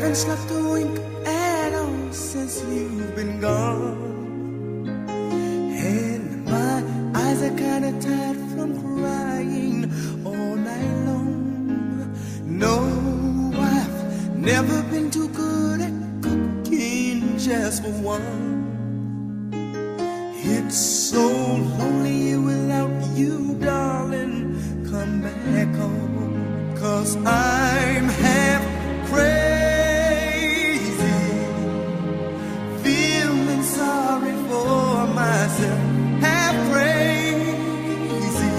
haven't slept a wink at all since you've been gone. And my eyes are kinda tired from crying all night long. No, I've never been too good at cooking just for one. It's so lonely without you, darling. Come back home, 'cause I'm half crazy, feeling sorry for myself. Half crazy,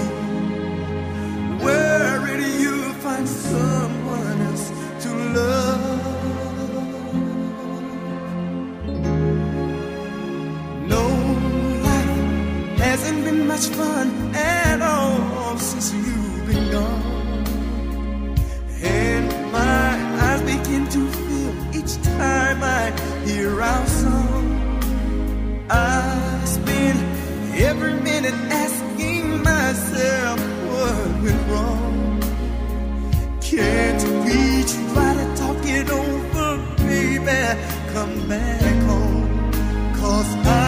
worried you'll find someone else to love. No, life hasn't been much fun at all since you've been gone. And my eyes begin to fill each time I hear our song. I spend every minute asking myself what went wrong. Can't we try to talk it over, baby? Come back home, 'cause I